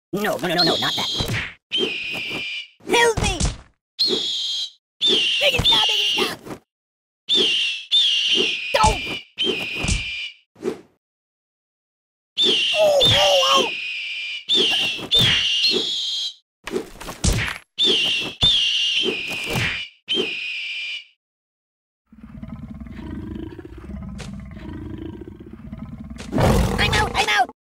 No, no, no, no, no, not that. Help me! Make it stop, make it stop! Don't! Oh, oh, oh! I'm out, I'm out!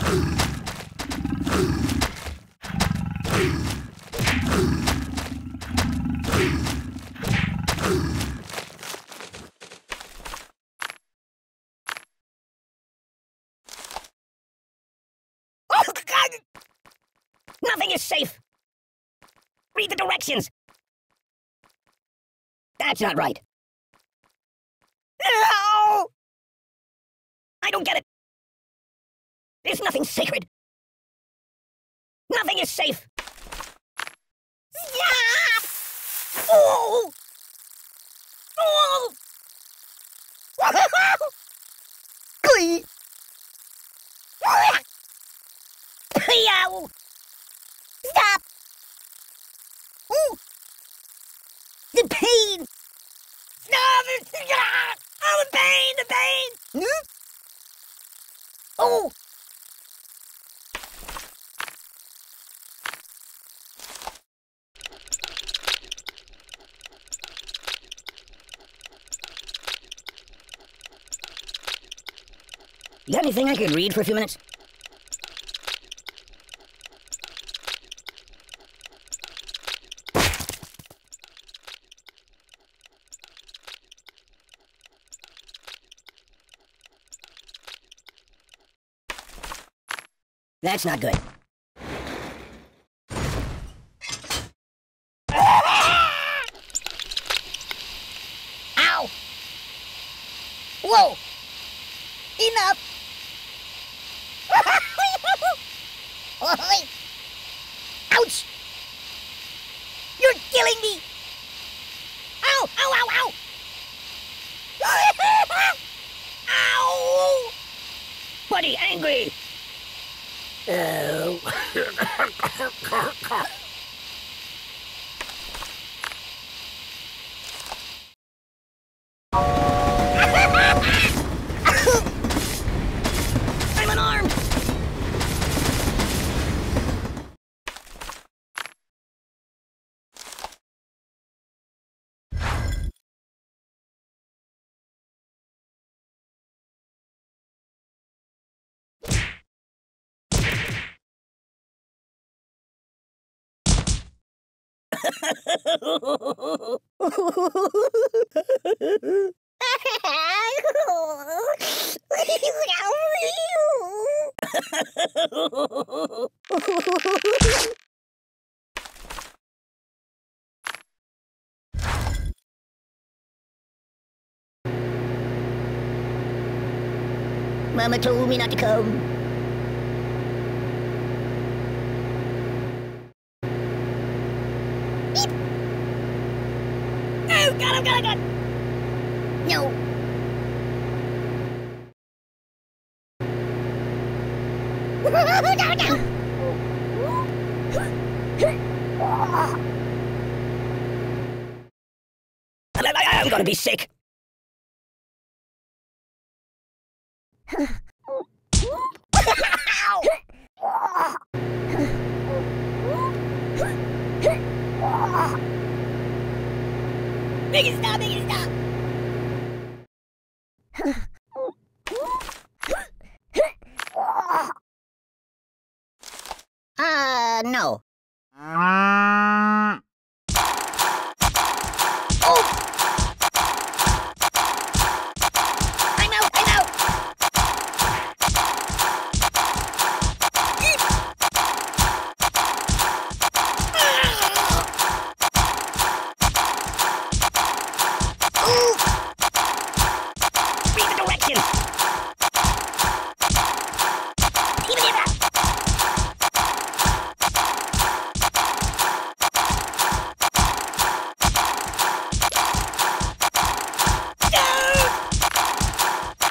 Oh, God! Nothing is safe! Read the directions! That's not right. No! I don't get it. There's nothing sacred. Nothing is safe. Yeah! Oh! Oh! Glee! Yow! Stop! Ooh! The pain! Stop it! Oh, the pain! The pain! Hmm? Oh! You got anything I could read for a few minutes? That's not good. Ow! Whoa! Enough! Ouch! You're killing me! Ow! Ow! Ow! Ow! Ow! Buddy, angry! Oh. I'm unarmed! Mama told me not to come. Beep. Oh, God. No. I'm gonna be sick. Make it stop, make it stop. No. Oh! I'm out, I'm out! Ooh! Read the directions! Even if that!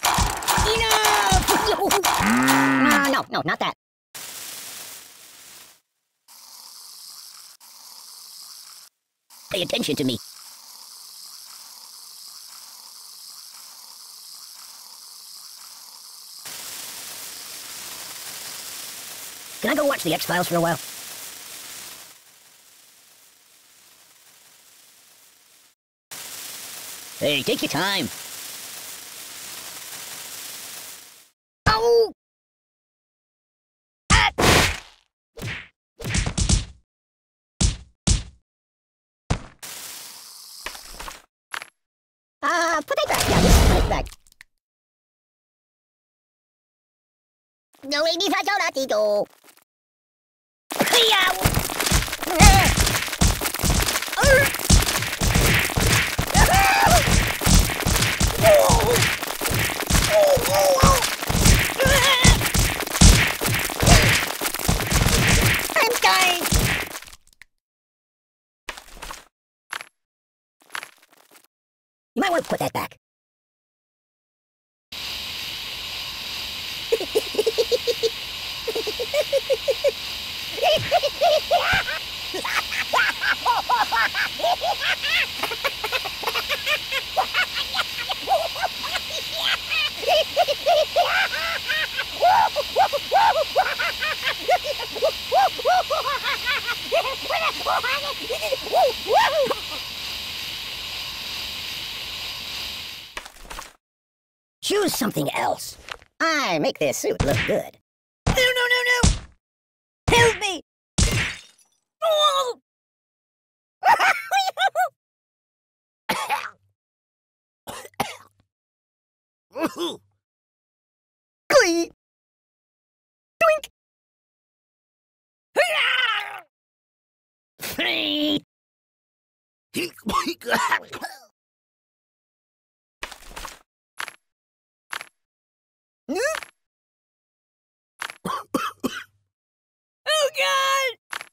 No, not that. pay attention to me. Can I go watch the X-Files for a while? Hey, take your time. Oh! Put it back. Yeah, just put it back. No, hindi sa chola, Tito. Hiyaw! I'm dying! You might want to put that back. Choose something else. I make this suit look good. No, no, no, no! Help me! Oh! Glee! Doink! Free! Oh, God!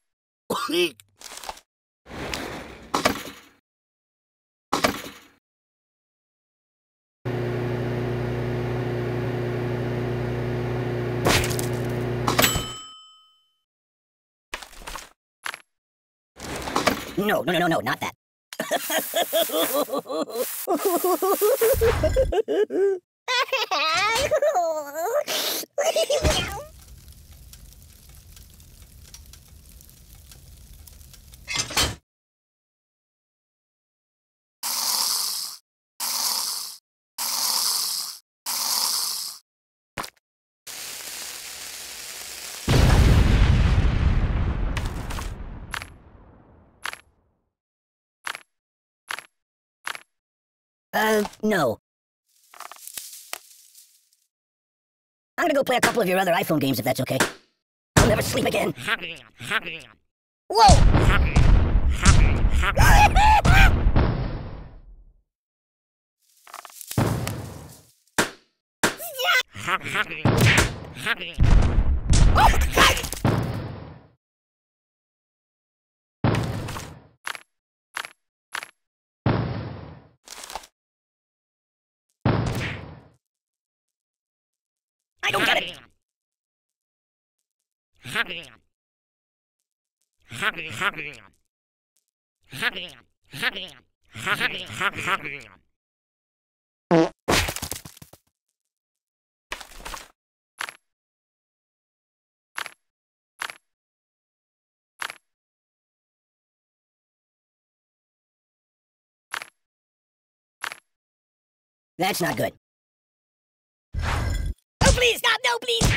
No, no, no, no, no, not that. No. I'm gonna go play a couple of your other iPhone games if that's okay. I'll never sleep again. Whoa! I don't get it. That's not good. Oh, please, stop! No, please!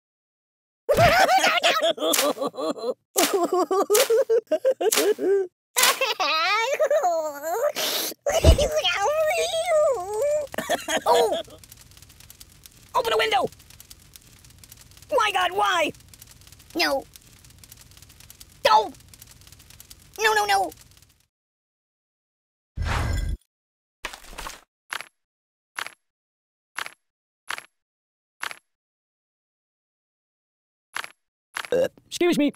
Oh! Open a window! My God, why? No. No! No, no, no! Excuse me.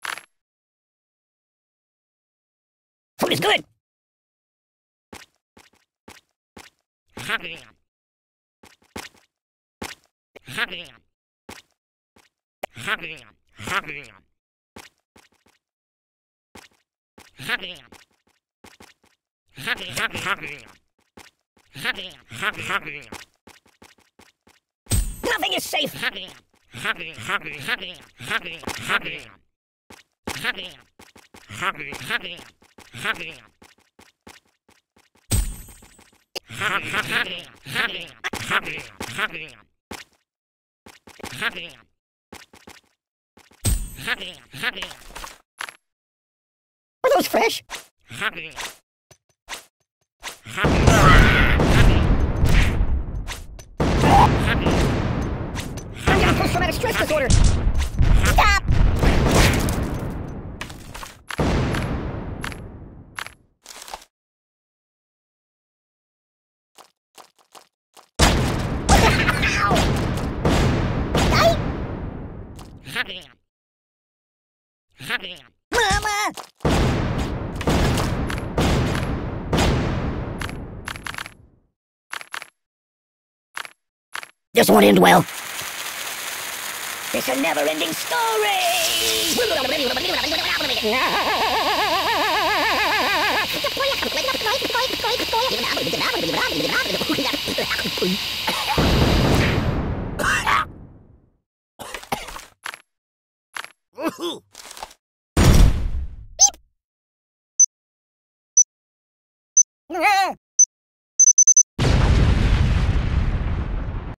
Food is good. Nothing is safe. Are those fresh? I'm got post-traumatic stress disorder. Stop! Mama! This won't end well. It's a never-ending story!